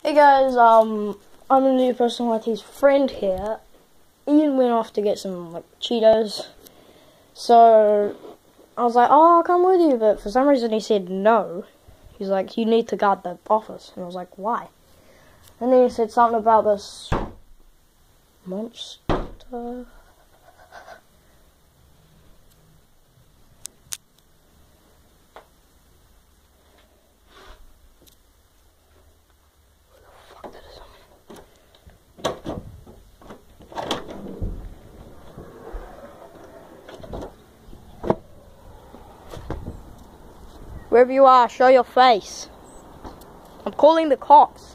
Hey guys, I'm a new personality's friend here. Ian went off to get some Cheetos, so I was like, "Oh, I'll come with you," but for some reason he said no. He's like, "You need to guard the office," and I was like, "Why?" And then he said something about this monster. Wherever you are, show your face. I'm calling the cops.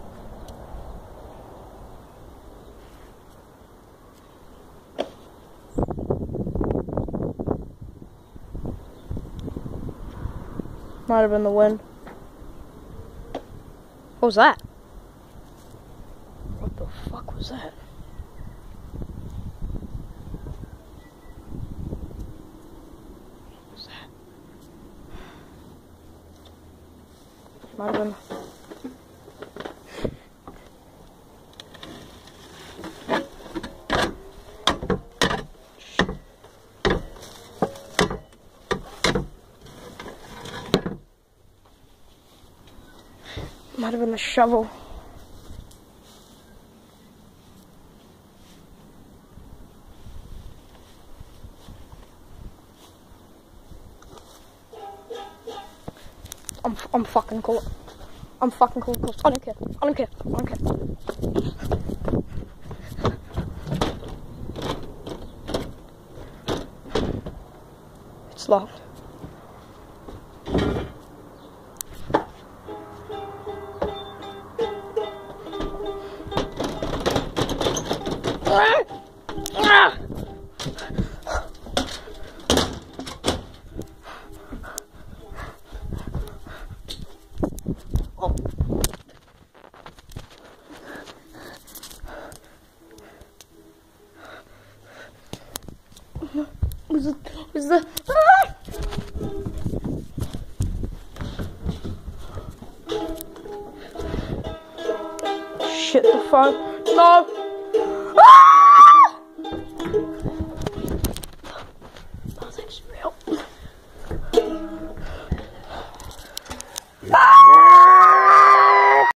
Might have been the wind. What was that? What the fuck was that? What was that? Might have been. Might have been the shovel. I'm fucking cool. I'm fucking cool. I don't care. I don't care. I don't care. It's locked. Oh. Was the shit, the phone? No!